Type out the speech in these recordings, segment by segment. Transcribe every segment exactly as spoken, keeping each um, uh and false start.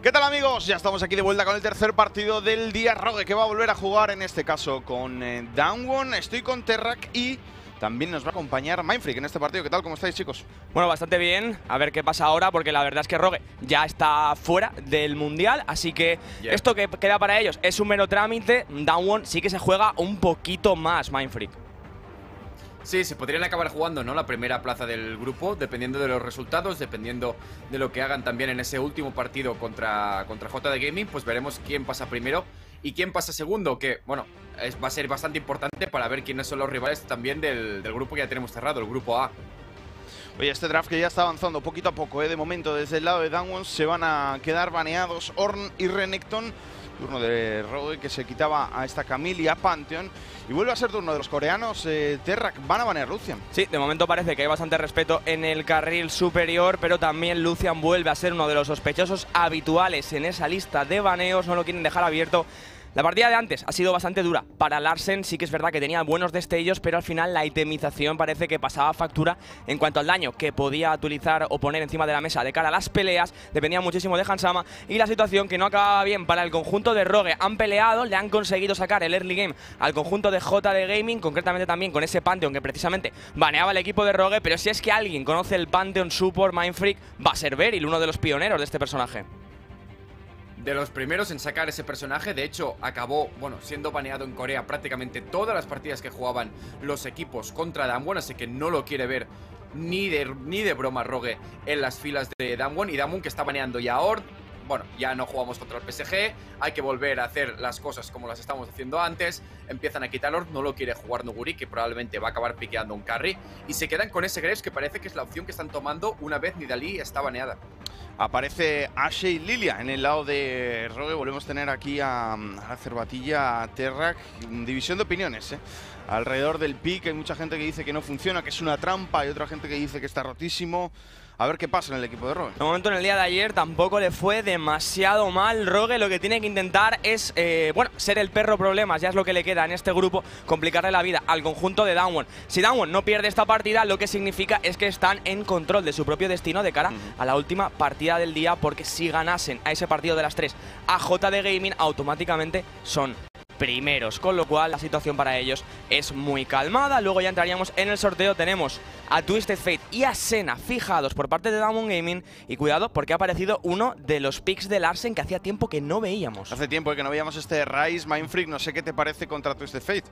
¿Qué tal, amigos? Ya estamos aquí de vuelta con el tercer partido del día. Rogue, que va a volver a jugar, en este caso con eh, Damwon. Estoy con Terrak y también nos va a acompañar Mindfreak en este partido. ¿Qué tal? ¿Cómo estáis, chicos? Bueno, bastante bien. A ver qué pasa ahora, porque la verdad es que Rogue ya está fuera del Mundial, así que yeah. esto que queda para ellos es un mero trámite. Damwon sí que se juega un poquito más, Mindfreak. Sí, se podrían acabar jugando, ¿no?, la primera plaza del grupo, dependiendo de los resultados, dependiendo de lo que hagan también en ese último partido contra, contra J D Gaming, pues veremos quién pasa primero y quién pasa segundo, que, bueno, es, va a ser bastante importante para ver quiénes son los rivales también del, del grupo que ya tenemos cerrado, el grupo A. Oye, este draft que ya está avanzando poquito a poco, ¿eh? De momento, desde el lado de Damwon se van a quedar baneados Ornn y Renekton. Turno de Rogue, que se quitaba a esta Camille y a Pantheon. Y vuelve a ser turno de los coreanos. eh, Terrak, van a banear Lucian. Sí, de momento parece que hay bastante respeto en el carril superior, pero también Lucian vuelve a ser uno de los sospechosos habituales en esa lista de baneos. No lo quieren dejar abierto. La partida de antes ha sido bastante dura para Larsen, sí que es verdad que tenía buenos destellos, pero al final la itemización parece que pasaba factura en cuanto al daño que podía utilizar o poner encima de la mesa de cara a las peleas. Dependía muchísimo de Hans Sama y la situación que no acababa bien para el conjunto de Rogue. Han peleado, le han conseguido sacar el early game al conjunto de J D Gaming, concretamente también con ese Pantheon que precisamente baneaba el equipo de Rogue, pero si es que alguien conoce el Pantheon Support Mindfreak, va a ser Beryl, uno de los pioneros de este personaje. De los primeros en sacar ese personaje. De hecho, acabó, bueno, siendo baneado en Corea prácticamente todas las partidas que jugaban los equipos contra Damwon, así que no lo quiere ver ni de, ni de broma Rogue en las filas de Damwon. Y Damwon, que está baneando ya a Ornn. Bueno, ya no jugamos contra el P S G, hay que volver a hacer las cosas como las estamos haciendo antes. Empiezan a quitar Ornn, no lo quiere jugar Nuguri, que probablemente va a acabar piqueando un carry. Y se quedan con ese Graves, que parece que es la opción que están tomando una vez Nidalee está baneada. Aparece Ashe y Lilia en el lado de Rogue. Volvemos a tener aquí a, a Cervatilla, a Terrak. División de opiniones, ¿eh? Alrededor del pick hay mucha gente que dice que no funciona, que es una trampa. Hay otra gente que dice que está rotísimo. A ver qué pasa en el equipo de Rogue. De momento, en el día de ayer tampoco le fue demasiado mal. Rogue lo que tiene que intentar es, eh, bueno, ser el perro problemas. Ya es lo que le queda en este grupo, complicarle la vida al conjunto de Damwon. Si Damwon no pierde esta partida, lo que significa es que están en control de su propio destino de cara uh-huh. a la última partida del día, porque si ganasen a ese partido de las tres a J D Gaming, automáticamente son primeros, con lo cual la situación para ellos es muy calmada. Luego ya entraríamos en el sorteo. Tenemos a Twisted Fate y a Senna fijados por parte de Damwon Gaming, y cuidado porque ha aparecido uno de los picks de Larsen que hacía tiempo que no veíamos. Hace tiempo que no veíamos este Rise. Mindfreak, no sé qué te parece contra Twisted Fate.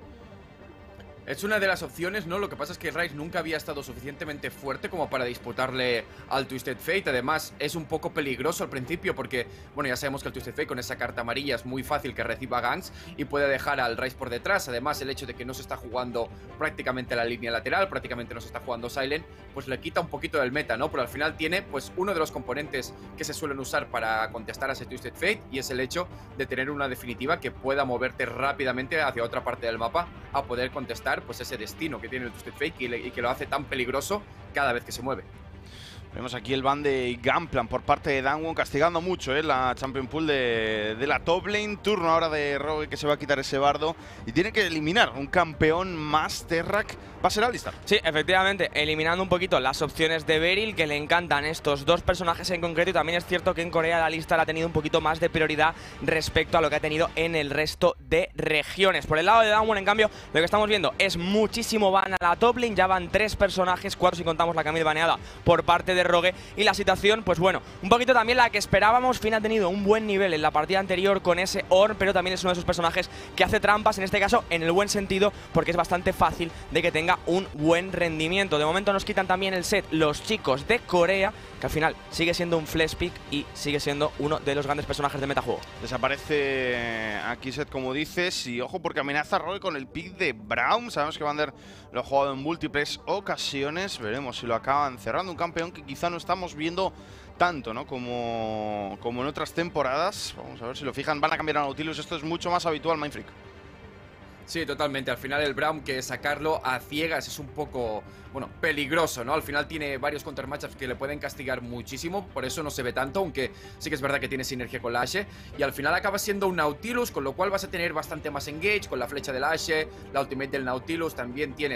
Es una de las opciones, ¿no? Lo que pasa es que Rise nunca había estado suficientemente fuerte como para disputarle al Twisted Fate. Además, es un poco peligroso al principio porque, bueno, ya sabemos que el Twisted Fate con esa carta amarilla es muy fácil que reciba ganks y puede dejar al Rise por detrás. Además, el hecho de que no se está jugando prácticamente la línea lateral, prácticamente no se está jugando Silent, pues le quita un poquito del meta, ¿no? Pero al final tiene, pues, uno de los componentes que se suelen usar para contestar a ese Twisted Fate, y es el hecho de tener una definitiva que pueda moverte rápidamente hacia otra parte del mapa a poder contestar pues ese destino que tiene el Twisted Fate y, le, y que lo hace tan peligroso cada vez que se mueve. Vemos aquí el ban de Gunplan por parte de Damwon, castigando mucho eh, la Champion Pool de, de la top lane. Turno ahora de Rogue, que se va a quitar ese bardo y tiene que eliminar un campeón más. Terrak va a ser Alistar. Sí, efectivamente, eliminando un poquito las opciones de Beryl, que le encantan estos dos personajes en concreto. Y también es cierto que en Corea la Alistar ha tenido un poquito más de prioridad respecto a lo que ha tenido en el resto de regiones. Por el lado de Damwon, en cambio, lo que estamos viendo es muchísimo ban a la top lane. Ya van tres personajes, cuatro si contamos la Camille baneada por parte de Rogue, y la situación, pues bueno, un poquito también la que esperábamos. Finn ha tenido un buen nivel en la partida anterior con ese Ornn, pero también es uno de esos personajes que hace trampas, en este caso en el buen sentido, porque es bastante fácil de que tenga un buen rendimiento. De momento nos quitan también el set los chicos de Corea, que al final sigue siendo un flash pick y sigue siendo uno de los grandes personajes de metajuego. Desaparece aquí set, como dices, y ojo porque amenaza a Rogue con el pick de Braum. Sabemos que Vander lo ha jugado en múltiples ocasiones. Veremos si lo acaban cerrando. Un campeón que quizá no estamos viendo tanto, ¿no? Como, como en otras temporadas. Vamos a ver si lo fijan. Van a cambiar a Nautilus. Esto es mucho más habitual, Mindfreak. Sí, totalmente. Al final el Braum, que sacarlo a ciegas es un poco, bueno, peligroso, ¿no? Al final tiene varios counter matchups que le pueden castigar muchísimo, por eso no se ve tanto, aunque sí que es verdad que tiene sinergia con la Ashe. Y al final acaba siendo un Nautilus, con lo cual vas a tener bastante más engage con la flecha del Ashe, la ultimate del Nautilus. También tienes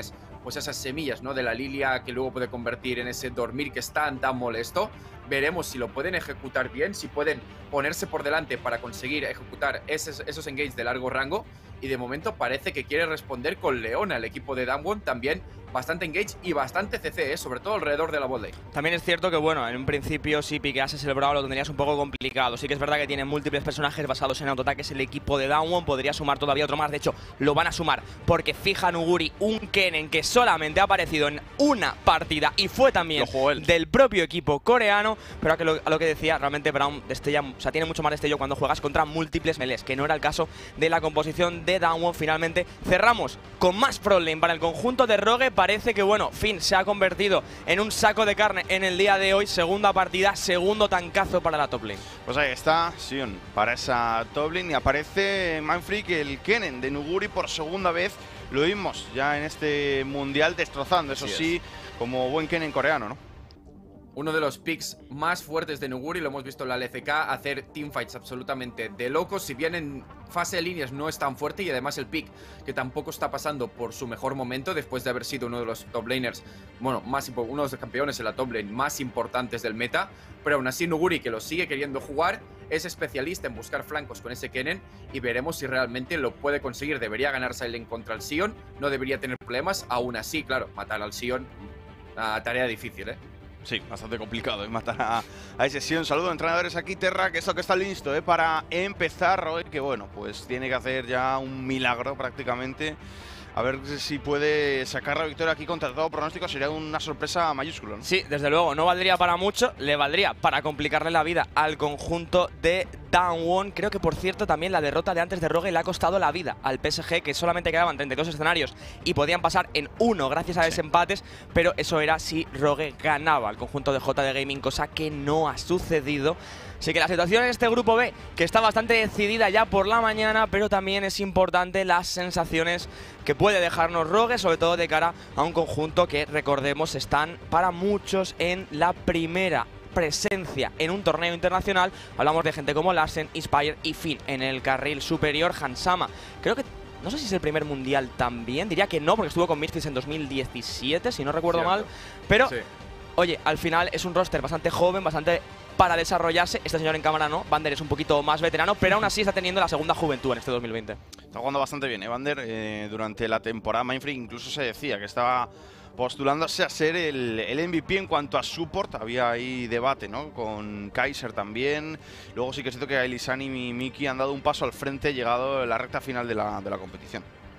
pues esas semillas, ¿no? De la Lilia que luego puede convertir en ese dormir que es tan, tan molesto. Veremos si lo pueden ejecutar bien, si pueden ponerse por delante para conseguir ejecutar esos, esos engages de largo rango. Y de momento parece que quiere responder con Leona el equipo de Damwon, también bastante engage y bastante C C, ¿eh? Sobre todo alrededor de la bot lane. También es cierto que, bueno, en un principio si piqueases el Brawl lo tendrías un poco complicado. Sí que es verdad que tiene múltiples personajes basados en autoataques el equipo de Damwon, podría sumar todavía otro más, de hecho lo van a sumar porque fija Nuguri un Kennen que solamente ha aparecido en una partida y fue también del propio equipo coreano, pero a, que lo, a lo que decía, realmente Braum destella, o sea, tiene mucho más destello cuando juegas contra múltiples melees, que no era el caso de la composición de Damwon. Finalmente cerramos con más frontline para el conjunto de Rogue. Parece que, bueno, Finn se ha convertido en un saco de carne en el día de hoy. Segunda partida, segundo tancazo para la top lane. Pues ahí está, Sion, para esa top lane. Y aparece Mindfreak, el Kennen de Nuguri por segunda vez. Lo vimos ya en este mundial destrozando, eso sí, como buen Kennen coreano, ¿no? Uno de los picks más fuertes de Nuguri, lo hemos visto en la L C K, hacer teamfights absolutamente de locos. Si bien en fase de líneas no es tan fuerte, y además el pick que tampoco está pasando por su mejor momento después de haber sido uno de los top laners, bueno, más uno de los campeones en la top lane más importantes del meta, pero aún así Nuguri, que lo sigue queriendo jugar, es especialista en buscar flancos con ese Kennen y veremos si realmente lo puede conseguir. Debería ganar Silent contra el Sion, no debería tener problemas. Aún así, claro, matar al Sion, una tarea difícil, ¿eh? Sí, bastante complicado ¿eh? matar a, a ese Sion. Saludo, entrenadores, aquí Terra, que esto que está listo ¿eh? para empezar hoy, que bueno, pues tiene que hacer ya un milagro prácticamente. A ver si puede sacar la victoria aquí contra todo pronóstico. Sería una sorpresa mayúscula, ¿no? Sí, desde luego, no valdría para mucho, le valdría para complicarle la vida al conjunto de Damwon. Creo que, por cierto, también la derrota de antes de Rogue le ha costado la vida al P S G, que solamente quedaban treinta y dos escenarios y podían pasar en uno gracias a sí. desempates, pero eso era si Rogue ganaba al conjunto de J D Gaming, cosa que no ha sucedido. Así que la situación en este grupo B, que está bastante decidida ya por la mañana, pero también es importante las sensaciones que puede dejarnos Rogue, sobre todo de cara a un conjunto que, recordemos, están para muchos en la primera presencia en un torneo internacional. Hablamos de gente como Larsen, Inspire y Finn. En el carril superior, Hansama. Creo que, no sé si es el primer mundial también, diría que no, porque estuvo con Misfits en dos mil diecisiete, si no recuerdo Cierto. mal, pero... Sí. Oye, al final es un roster bastante joven, bastante para desarrollarse. Este señor en cámara no, Vander es un poquito más veterano, pero aún así está teniendo la segunda juventud en este dos mil veinte. Está jugando bastante bien, ¿eh? Vander, eh, durante la temporada Mindfreak incluso se decía que estaba postulándose a ser el, el M V P en cuanto a support. Había ahí debate, ¿no? Con Kaiser también. Luego sí que es cierto que Elisan y Miki han dado un paso al frente, llegado a la recta final de la, de la competición.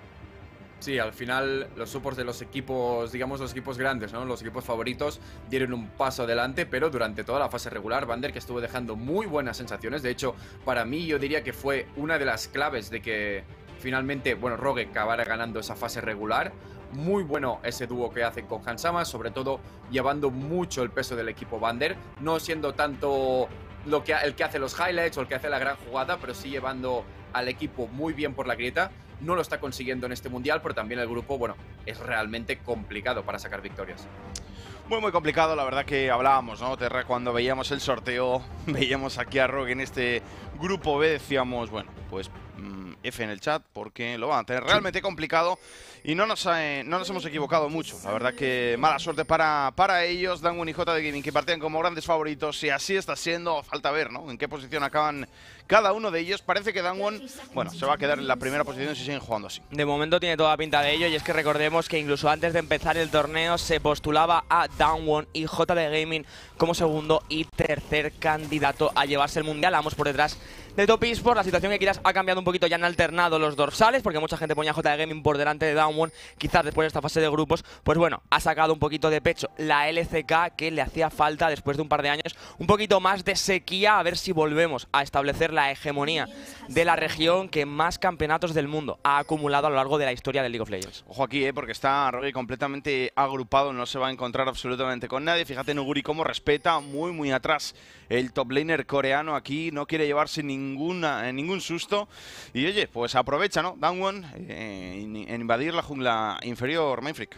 Sí, al final los supports de los equipos, digamos los equipos grandes, ¿no? Los equipos favoritos dieron un paso adelante, pero durante toda la fase regular, Vander, que estuvo dejando muy buenas sensaciones. De hecho, para mí yo diría que fue una de las claves de que finalmente, bueno, Rogue acabara ganando esa fase regular. Muy bueno ese dúo que hacen con Hansama, sobre todo llevando mucho el peso del equipo Vander, no siendo tanto lo que, el que hace los highlights o el que hace la gran jugada, pero sí llevando al equipo muy bien por la grieta. No lo está consiguiendo en este mundial, pero también el grupo, bueno, es realmente complicado para sacar victorias. Muy, muy complicado, la verdad que hablábamos, ¿no, Terra? Cuando veíamos el sorteo, veíamos aquí a Rogue en este grupo B, decíamos, bueno, pues mmm, F en el chat, porque lo van a tener realmente complicado y no nos, eh, no nos hemos equivocado mucho. La verdad que mala suerte para, para ellos, Damwon y J D Gaming, que partían como grandes favoritos, y así está siendo. Falta ver, ¿no?, en qué posición acaban cada uno de ellos. Parece que Damwon, bueno, se va a quedar en la primera posición si siguen jugando así. De momento tiene toda pinta de ello, y es que recordemos que incluso antes de empezar el torneo se postulaba a Damwon y J D Gaming como segundo y tercer candidato a llevarse el mundial. Vamos por detrás de Top Esports. La situación que quieras ha cambiado un poquito, ya han alternado los dorsales, porque mucha gente ponía a J D Gaming por delante de Damwon. Quizás después de esta fase de grupos, pues bueno, ha sacado un poquito de pecho la L C K, que le hacía falta después de un par de años, un poquito más de sequía, a ver si volvemos a establecer la hegemonía de la región que más campeonatos del mundo ha acumulado a lo largo de la historia del League of Legends. Ojo aquí, eh, porque está Rogue completamente agrupado, no se va a encontrar absolutamente con nadie. Fíjate Nuguri cómo respeta muy muy atrás el top laner coreano. Aquí no quiere llevarse ninguna, eh, ningún susto, y oye, pues aprovecha, ¿no?, Damwon eh, en, en invadir la jungla inferior Mindfreak.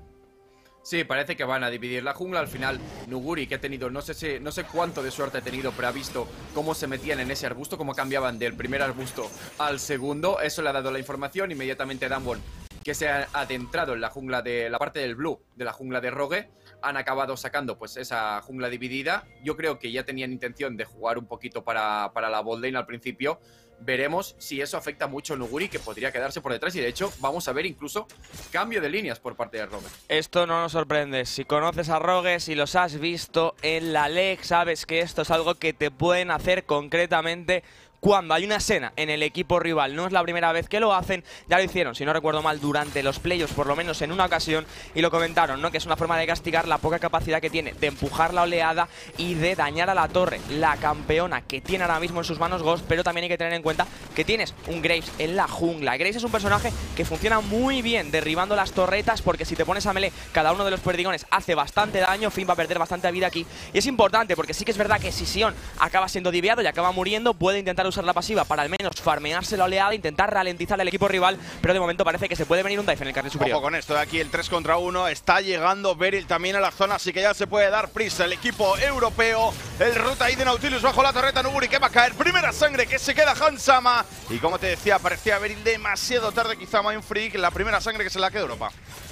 Sí, parece que van a dividir la jungla. Al final, Nuguri, que ha tenido, no sé si, no sé cuánto de suerte ha tenido, pero ha visto cómo se metían en ese arbusto, cómo cambiaban del primer arbusto al segundo. Eso le ha dado la información. Inmediatamente Damwon que se ha adentrado en la jungla de la parte del blue, de la jungla de Rogue. Han acabado sacando pues esa jungla dividida. Yo creo que ya tenían intención de jugar un poquito para, para la bot lane al principio. Veremos si eso afecta mucho a Nuguri, que podría quedarse por detrás. Y de hecho vamos a ver incluso cambio de líneas por parte de Rogue. Esto no nos sorprende. Si conoces a Rogue, si los has visto en la L E C, sabes que esto es algo que te pueden hacer concretamente cuando hay una escena en el equipo rival. No es la primera vez que lo hacen, ya lo hicieron, si no recuerdo mal, durante los playoffs, por lo menos en una ocasión, y lo comentaron, ¿no? Que es una forma de castigar la poca capacidad que tiene de empujar la oleada y de dañar a la torre, la campeona que tiene ahora mismo en sus manos Ghost. Pero también hay que tener en cuenta que tienes un Graves en la jungla. Graves es un personaje que funciona muy bien derribando las torretas, porque si te pones a melee, cada uno de los perdigones hace bastante daño. Finn va a perder bastante vida aquí, y es importante porque sí que es verdad que si Sion acaba siendo diviado y acaba muriendo, puede intentar usar la pasiva para al menos farmearse la oleada, intentar ralentizar al equipo rival, pero de momento parece que se puede venir un dive en el carril superior. Ojo con esto de aquí, el tres contra uno, está llegando Beryl también a la zona, así que ya se puede dar prisa el equipo europeo. El ruta ahí de Nautilus bajo la torreta, Nuguri que va a caer, primera sangre que se queda Hansama, y como te decía, parecía Beryl demasiado tarde, quizá Mindfreak, la primera sangre que se la queda Europa.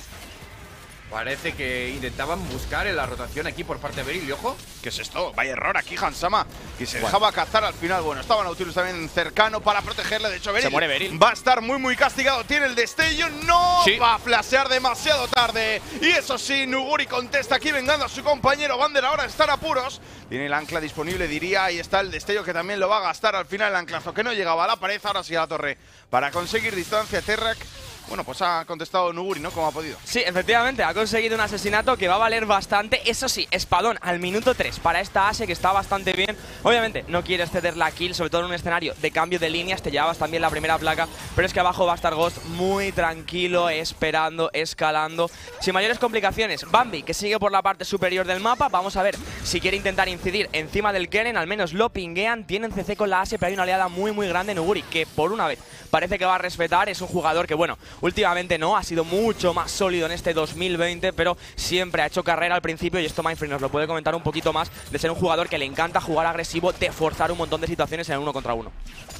Parece que intentaban buscar en la rotación aquí por parte de Beryl, y ojo. ¿Qué es esto? Vaya error aquí, Hansama, que se dejaba cazar al final. Bueno, estaba Nautilus también cercano para protegerle. De hecho, Beryl, se muere Beryl. Va a estar muy, muy castigado. Tiene el destello. No sí. Va a flashear demasiado tarde. Y eso sí, Nuguri contesta aquí vengando a su compañero. Vander ahora están apuros. Tiene el ancla disponible, diría. Ahí está el destello que también lo va a gastar al final el anclazo, que no llegaba a la pared. Ahora sí a la torre para conseguir distancia. Terrak. Bueno, pues ha contestado Nuguri, ¿no? Como ha podido. Sí, efectivamente, ha conseguido un asesinato que va a valer bastante. Eso sí, espadón al minuto tres para esta Ashe, que está bastante bien. Obviamente, no quieres ceder la kill, sobre todo en un escenario de cambio de líneas. Te llevabas también la primera placa, pero es que abajo va a estar Ghost muy tranquilo, esperando, escalando, sin mayores complicaciones. Bambi, que sigue por la parte superior del mapa. Vamos a ver si quiere intentar incidir encima del Keren. Al menos lo pinguean. Tienen C C con la Ashe, pero hay una oleada muy, muy grande. Nuguri, que por una vez parece que va a respetar. Es un jugador que, bueno, últimamente no, ha sido mucho más sólido en este dos mil veinte, pero siempre ha hecho carrera al principio, y esto Mindfreak nos lo puede comentar un poquito más, de ser un jugador que le encanta jugar agresivo, de forzar un montón de situaciones en el uno contra uno.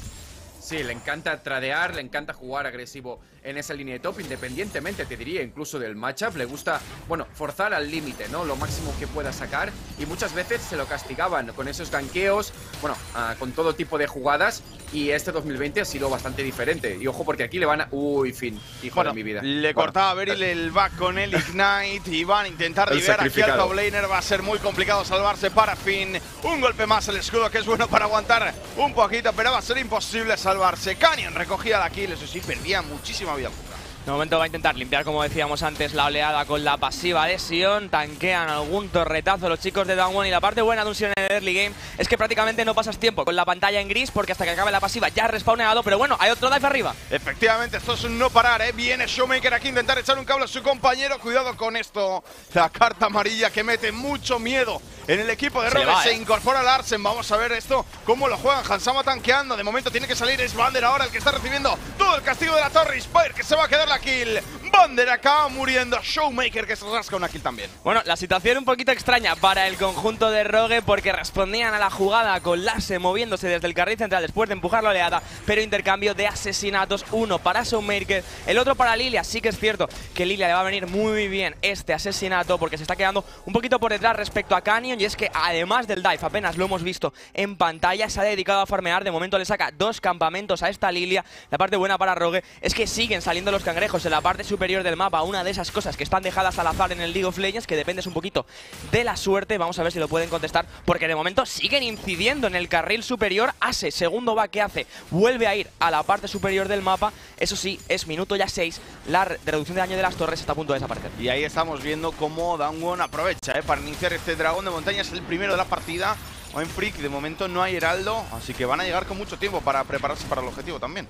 Sí, le encanta tradear, le encanta jugar agresivo en esa línea de top, independientemente, te diría, incluso del matchup. Le gusta, bueno, forzar al límite, ¿no? Lo máximo que pueda sacar, y muchas veces se lo castigaban con esos ganqueos, bueno, uh, con todo tipo de jugadas, y este dos mil veinte ha sido bastante diferente. Y ojo, porque aquí le van a... Uy, Finn, hijo bueno, de mi vida. Le bueno, cortaba a Beryl el back con el Ignite, y van a intentar divear aquí al top laner. Va a ser muy complicado salvarse para Finn. Un golpe más el escudo, que es bueno para aguantar un poquito, pero va a ser imposible salvarse. Canyon recogía la kill, eso sí, perdía muchísima vida. De momento va a intentar limpiar, como decíamos antes, la oleada con la pasiva de Sion. Tanquean algún torretazo los chicos de Down One, y la parte buena de un Sion en el early game es que prácticamente no pasas tiempo con la pantalla en gris, porque hasta que acabe la pasiva ya has respawneado. Pero bueno, hay otro dive arriba. Efectivamente, esto es un no parar, ¿eh? Viene Showmaker aquí a intentar echar un cable a su compañero. Cuidado con esto, la carta amarilla que mete mucho miedo en el equipo de Rogue. Se, se eh. incorpora Larsen. Vamos a ver esto, cómo lo juegan. Hansama tanqueando, de momento tiene que salir. Es Vander ahora el que está recibiendo todo el castigo de la torre. Spire que se va a quedar la kill. Vander acaba muriendo. Showmaker que se rasca una kill también. Bueno, la situación un poquito extraña para el conjunto de Rogue, porque respondían a la jugada con Larsen moviéndose desde el carril central después de empujar la oleada, pero intercambio de asesinatos, uno para Showmaker, el otro para Lilia. Sí que es cierto que Lilia le va a venir muy bien este asesinato, porque se está quedando un poquito por detrás respecto a Canyon, y es que además del dive, apenas lo hemos visto en pantalla, se ha dedicado a farmear. De momento le saca dos campamentos a esta Lilia. La parte buena para Rogue es que siguen saliendo los cangrejos en la parte superior del mapa, una de esas cosas que están dejadas al azar en el League of Legends, que dependes un poquito de la suerte. Vamos a ver si lo pueden contestar, porque de momento siguen incidiendo en el carril superior. Ashe, segundo va que hace, vuelve a ir a la parte superior del mapa. Eso sí, es minuto ya seis, la reducción de daño de las torres está a punto de desaparecer. Y ahí estamos viendo cómo Down One aprovecha ¿eh? para iniciar este dragón de montaña. Es el primero de la partida. Mindfreak, de momento no hay heraldo, así que van a llegar con mucho tiempo para prepararse para el objetivo también.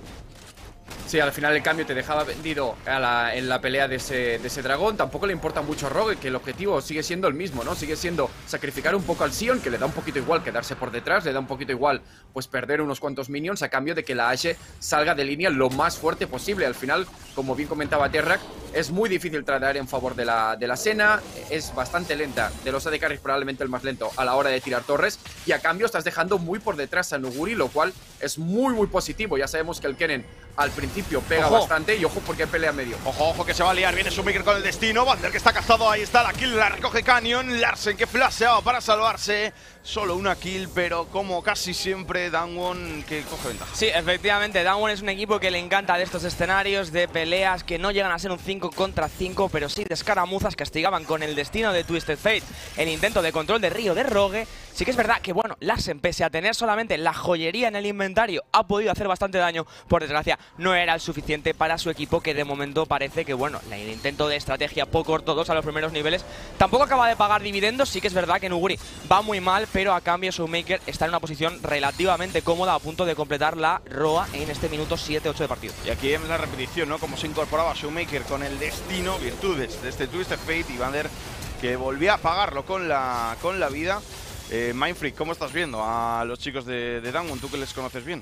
Sí, al final el cambio te dejaba vendido a la, en la pelea de ese, de ese dragón. Tampoco le importa mucho a Rogue, que el objetivo sigue siendo el mismo, ¿no? Sigue siendo sacrificar un poco al Sion, que le da un poquito igual quedarse por detrás, le da un poquito igual pues perder unos cuantos minions a cambio de que la Ashe salga de línea lo más fuerte posible. Al final, como bien comentaba Terrak, Es muy difícil tradear en favor de la, de la Senna, es bastante lenta, de los A D Carries probablemente el más lento a la hora de tirar torres, y a cambio estás dejando muy por detrás a Nuguri, lo cual es muy muy positivo. Ya sabemos que el Kennen al principio pega ojo. bastante, y ojo porque pelea medio. Ojo, ojo que se va a liar, viene Shoemaker con el destino, Vander que está cazado, ahí está la kill, la recoge Canyon, Larsen que flasheaba para salvarse, solo una kill, pero como casi siempre Damwon que coge ventaja. Sí, efectivamente, Damwon es un equipo que le encanta de estos escenarios de peleas que no llegan a ser un cinco contra cinco, pero sí de escaramuzas. Castigaban con el destino de Twisted Fate el intento de control de Río de Rogue. Sí que es verdad que, bueno, Larsen, pese a tener solamente la joyería en el inventario, ha podido hacer bastante daño. Por desgracia, no era el suficiente para su equipo, que de momento parece que, bueno, el intento de estrategia poco ortodoxa a los primeros niveles tampoco acaba de pagar dividendos. Sí que es verdad que Nuguri va muy mal, pero a cambio Shoemaker está en una posición relativamente cómoda, a punto de completar la R O A en este minuto siete ocho de partido. Y aquí vemos la repetición, ¿no? Como se incorporaba Shoemaker con el destino, virtudes de este Twisted Fate, y Vander que volvía a pagarlo con la, con la vida. Eh, Mindfreak, ¿cómo estás viendo a los chicos de, de Damwon? Tú que les conoces bien.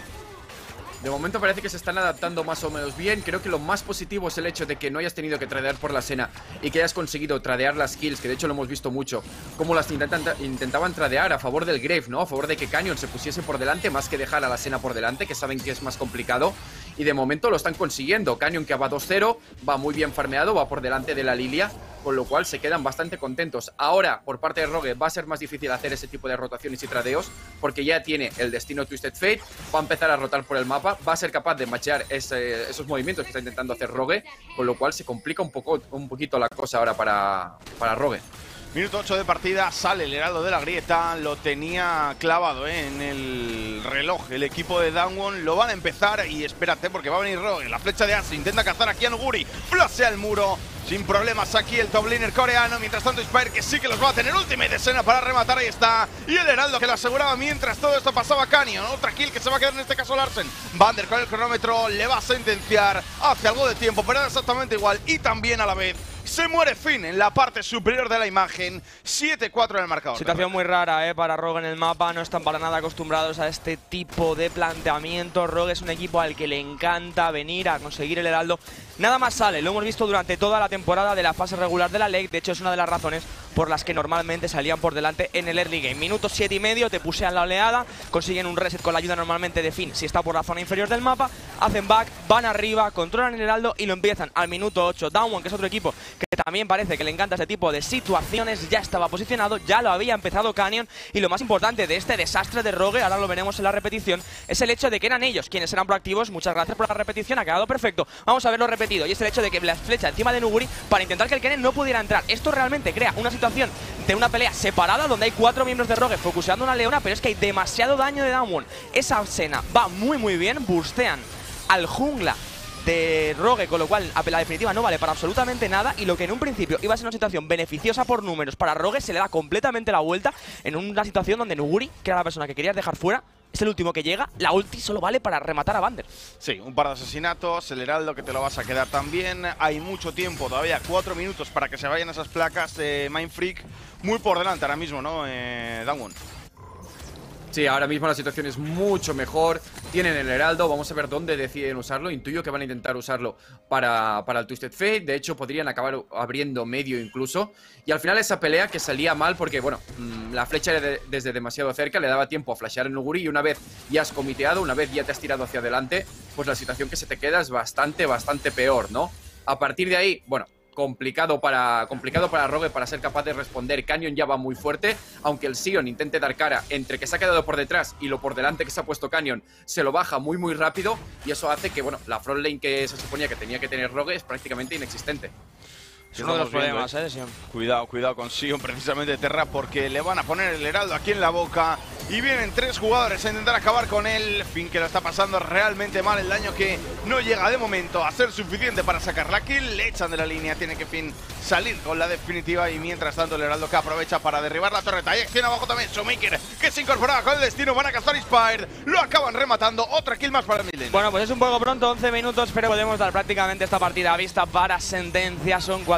De momento parece que se están adaptando más o menos bien. Creo que lo más positivo es el hecho de que no hayas tenido que tradear por la Senna y que hayas conseguido tradear las kills, que de hecho lo hemos visto mucho, como las intentan, intentaban tradear a favor del Grave, ¿no? A favor de que Canyon se pusiese por delante más que dejar a la Senna por delante, que saben que es más complicado. Y de momento lo están consiguiendo. Canyon, que va dos cero, va muy bien farmeado, va por delante de la Lilia, con lo cual se quedan bastante contentos. Ahora, por parte de Rogue, va a ser más difícil hacer ese tipo de rotaciones y tradeos, porque ya tiene el destino Twisted Fate, va a empezar a rotar por el mapa, va a ser capaz de machear ese, esos movimientos que está intentando hacer Rogue, con lo cual se complica un, poco, un poquito la cosa ahora para, para Rogue. Minuto ocho de partida, sale el heraldo de la grieta, lo tenía clavado ¿eh? en el reloj el equipo de Damwon, lo van a empezar y espérate porque va a venir Rogue, la flecha de Ace, intenta cazar aquí a Nuguri, flashea el muro, sin problemas aquí el top laner coreano, mientras tanto Spire que sí que los va a tener, ultimate de Senna para rematar, ahí está, y el heraldo que lo aseguraba mientras todo esto pasaba Canyon, otra kill que se va a quedar en este caso Larsen, Vander con el cronómetro, le va a sentenciar, hace algo de tiempo, pero exactamente igual, y también a la vez se muere Finn en la parte superior de la imagen, siete cuatro en el marcador. Situación muy rara eh, para Rogue en el mapa, no están para nada acostumbrados a este tipo de planteamiento. Rogue es un equipo al que le encanta venir a conseguir el heraldo. Nada más sale, lo hemos visto durante toda la temporada de la fase regular de la Lake, de hecho es una de las razones por las que normalmente salían por delante en el early game. Minuto siete y medio, te pusean la oleada, consiguen un reset con la ayuda normalmente de Finn si está por la zona inferior del mapa, hacen back, van arriba, controlan el heraldo y lo empiezan al minuto ocho. Damwon, que es otro equipo que también parece que le encanta este tipo de situaciones, ya estaba posicionado, ya lo había empezado Canyon, y lo más importante de este desastre de Rogue, ahora lo veremos en la repetición, es el hecho de que eran ellos quienes eran proactivos. Muchas gracias por la repetición, ha quedado perfecto, vamos a verlo repetido, y es el hecho de que la flecha encima de Nuguri para intentar que el Kennen no pudiera entrar. Esto realmente crea una situación de una pelea separada donde hay cuatro miembros de Rogue focuseando una leona, pero es que hay demasiado daño de Damwon. Esa escena va muy muy bien, burstean al jungla de Rogue, con lo cual a la definitiva no vale para absolutamente nada, y lo que en un principio iba a ser una situación beneficiosa por números para Rogue se le da completamente la vuelta en una situación donde Nuguri, que era la persona que querías dejar fuera, es el último que llega, la ulti solo vale para rematar a Vander. Sí, un par de asesinatos, el heraldo que te lo vas a quedar también, hay mucho tiempo, todavía cuatro minutos para que se vayan esas placas de eh, Mindfreak, muy por delante ahora mismo, ¿no? Eh, Damwon. Sí, ahora mismo la situación es mucho mejor. Tienen el heraldo, vamos a ver dónde deciden usarlo. Intuyo que van a intentar usarlo para, para el Twisted Fate. De hecho, podrían acabar abriendo medio incluso. Y al final esa pelea que salía mal porque, bueno, mmm, la flecha de, desde demasiado cerca le daba tiempo a flashear en Nuguri. Y una vez ya has comiteado, una vez ya te has tirado hacia adelante, pues la situación que se te queda es bastante, bastante peor, ¿no? A partir de ahí, bueno, complicado para, complicado para Rogue para ser capaz de responder. Canyon ya va muy fuerte, aunque el Sion intente dar cara entre que se ha quedado por detrás y lo por delante que se ha puesto Canyon, se lo baja muy muy rápido, y eso hace que, bueno, la front lane que se suponía que tenía que tener Rogue es prácticamente inexistente. Es uno de los problemas, ¿eh? Sion. Cuidado, cuidado con Sion, precisamente Terra, porque le van a poner el heraldo aquí en la boca y vienen tres jugadores a intentar acabar con él. Finn, que lo está pasando realmente mal, el daño que no llega de momento a ser suficiente para sacar la kill, le echan de la línea, tiene que Finn salir con la definitiva, y mientras tanto el heraldo que aprovecha para derribar la torreta. Hay acción abajo también, Shoemaker, que se incorporaba con el destino, van a cazar Inspired, lo acaban rematando, otra kill más para Midlane. Bueno, pues es un poco pronto, once minutos, pero podemos dar prácticamente esta partida a vista para sentencia. Son cuatro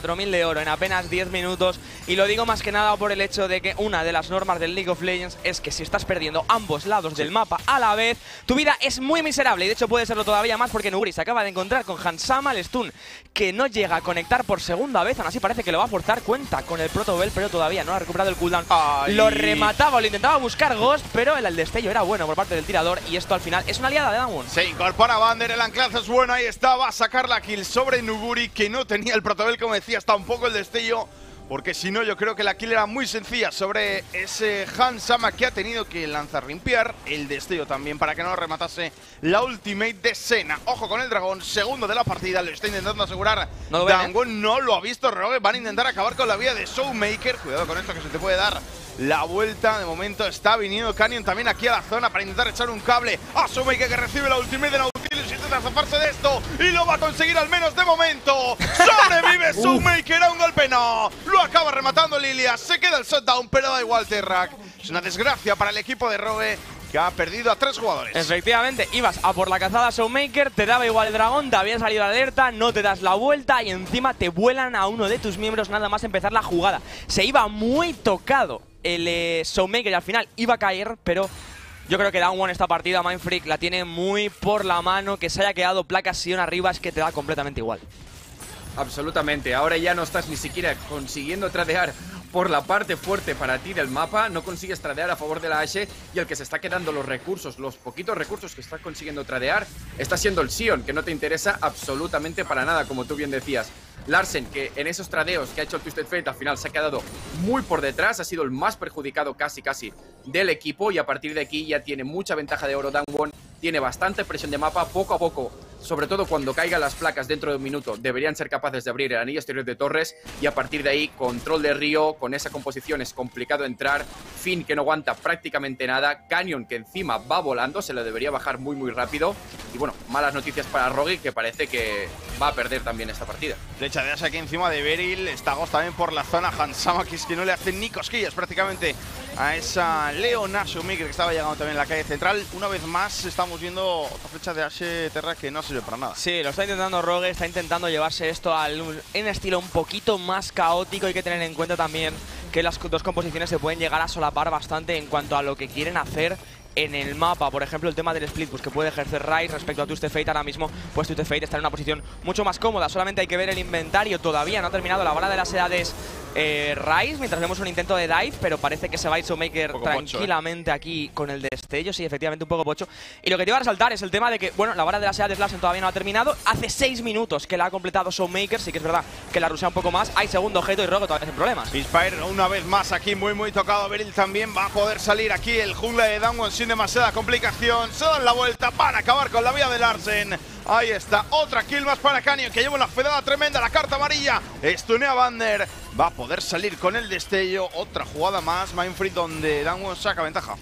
cuatro mil de oro en apenas diez minutos. Y lo digo más que nada por el hecho de que una de las normas del League of Legends es que si estás perdiendo ambos lados del mapa a la vez, tu vida es muy miserable. Y de hecho puede serlo todavía más porque Nuguri se acaba de encontrar con Hansama, el stun que no llega a conectar por segunda vez. Aún así parece que lo va a forzar. Cuenta con el Protobell, pero todavía no ha recuperado el cooldown. Ay. Lo remataba, lo intentaba buscar Ghost, pero el, el destello era bueno por parte del tirador. Y esto al final es una aliada de Damwon. Se incorpora Vander, el anclaje es bueno, ahí está, va a sacar la kill sobre Nuguri, que no tenía el Protobell, como decías, tampoco el destello. Porque si no, yo creo que la kill era muy sencilla sobre ese Hansama que ha tenido que lanzar limpiar. El destello también para que no rematase la ultimate de Senna. Ojo con el dragón, segundo de la partida, lo está intentando asegurar. No lo ven, Damwon ¿eh? No lo ha visto Rogue, van a intentar acabar con la vida de Showmaker. Cuidado con esto que se te puede dar la vuelta. De momento está viniendo Canyon también aquí a la zona para intentar echar un cable a Showmaker, que recibe la ultimate de Nautilus y intenta zafarse de esto. Y lo va a conseguir al menos de momento. Sobrevive Showmaker a un golpe, no. Lo acaba rematando Lilia, se queda el shutdown, pero da igual Terrak. Es una desgracia para el equipo de Rogue, que ha perdido a tres jugadores. Efectivamente, ibas a por la cazada Showmaker, te daba igual el dragón, te había salido alerta, no te das la vuelta y encima te vuelan a uno de tus miembros nada más empezar la jugada. Se iba muy tocado el eh, Showmaker y al final iba a caer, pero yo creo que Damwon esta partida, Mindfreak, la tiene muy por la mano. Que se haya quedado placa Sion arriba es que te da completamente igual. Absolutamente, ahora ya no estás ni siquiera consiguiendo tradear por la parte fuerte para ti del mapa, no consigues tradear a favor de la Ashe y el que se está quedando los recursos, los poquitos recursos que estás consiguiendo tradear, está siendo el Sion, que no te interesa absolutamente para nada, como tú bien decías. Larsen, que en esos tradeos que ha hecho el Twisted Fate al final se ha quedado muy por detrás, ha sido el más perjudicado casi casi del equipo y a partir de aquí ya tiene mucha ventaja de oro Damwon, tiene bastante presión de mapa, poco a poco, sobre todo cuando caigan las placas dentro de un minuto, deberían ser capaces de abrir el anillo exterior de torres y a partir de ahí control de río, con esa composición es complicado entrar, Finn que no aguanta prácticamente nada, Canyon que encima va volando, se lo debería bajar muy muy rápido y bueno, malas noticias para Rogue que parece que va a perder también esta partida. Flecha de Ashe aquí encima de Beryl, está Ghost también por la zona, Hansama que es que no le hace ni cosquillas prácticamente a esa Leona Showmaker que estaba llegando también en la calle central. Una vez más estamos viendo otra flecha de Ashe Terra que no sirve para nada. Sí, lo está intentando Rogue, está intentando llevarse esto al en estilo un poquito más caótico. Hay que tener en cuenta también que las dos composiciones se pueden llegar a solapar bastante en cuanto a lo que quieren hacer en el mapa. Por ejemplo, el tema del split push que puede ejercer Ryze respecto a Twisted Fate. Ahora mismo, pues Twisted Fate está en una posición mucho más cómoda. Solamente hay que ver el inventario. Todavía no ha terminado la bala de las edades eh, Ryze, mientras vemos un intento de dive, pero parece que se va a Showmaker tranquilamente pocho, ¿eh? Aquí con el destello. Sí, efectivamente, un poco pocho. Y lo que te iba a resaltar es el tema de que, bueno, la vara de las edades Larsen todavía no ha terminado. Hace seis minutos que la ha completado Showmaker. Sí que es verdad que la rusea un poco más. Hay segundo objeto y Rogue todavía sin problemas. Inspire una vez más aquí, muy muy tocado. Beryl también va a poder salir aquí el jungla de Damwon sin demasiada complicación. Se dan la vuelta para acabar con la vida de Larsen. Ahí está, otra kill más para Canyon, que lleva una fedada tremenda, la carta amarilla. Estunea a Vander, va a poder salir con el destello. Otra jugada más, Mindfreak, donde Damwon saca ventaja.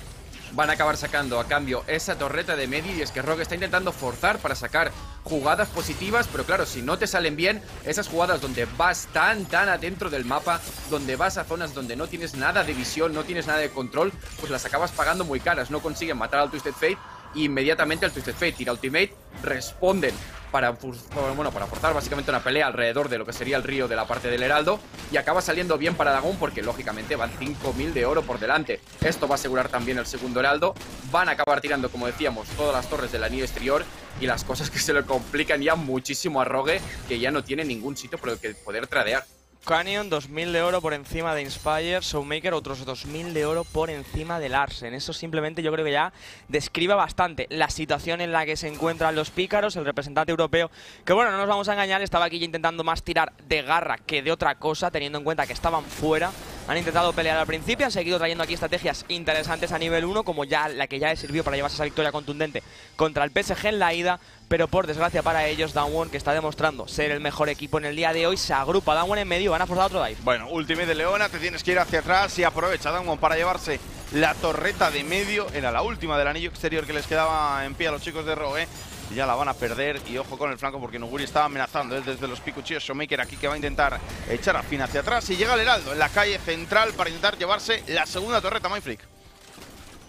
Van a acabar sacando a cambio esa torreta de medio y es que Rogue está intentando forzar para sacar jugadas positivas, pero claro, si no te salen bien esas jugadas donde vas tan tan adentro del mapa, donde vas a zonas donde no tienes nada de visión, no tienes nada de control, pues las acabas pagando muy caras. No consiguen matar al Twisted Fate y inmediatamente el Twisted Fate tira ultimate, responden para, bueno, para forzar básicamente una pelea alrededor de lo que sería el río de la parte del Heraldo y acaba saliendo bien para Dagon porque lógicamente van cinco mil de oro por delante. Esto va a asegurar también el segundo Heraldo. Van a acabar tirando, como decíamos, todas las torres del anillo exterior y las cosas que se le complican ya muchísimo a Rogue, que ya no tiene ningún sitio por el que poder tradear. Canyon, dos mil de oro por encima de Inspire, Showmaker, otros dos mil de oro por encima de Larsen. Eso simplemente yo creo que ya describe bastante la situación en la que se encuentran los pícaros, el representante europeo, que bueno, no nos vamos a engañar, estaba aquí ya intentando más tirar de garra que de otra cosa, teniendo en cuenta que estaban fuera. Han intentado pelear al principio, han seguido trayendo aquí estrategias interesantes a nivel uno, como ya la que ya les sirvió para llevarse esa victoria contundente contra el P S G en la ida, pero por desgracia para ellos, Damwon, que está demostrando ser el mejor equipo en el día de hoy, se agrupa Damwon en medio, van a forzar otro dive. Bueno, ultimate de Leona, te tienes que ir hacia atrás y aprovecha Damwon para llevarse la torreta de medio. Era la última del anillo exterior que les quedaba en pie a los chicos de Rogue. Y ya la van a perder y ojo con el flanco porque Nuguri estaba amenazando desde los picuchillos. Showmaker aquí que va a intentar echar a Finn hacia atrás y llega el Heraldo en la calle central para intentar llevarse la segunda torreta, Mindfreak.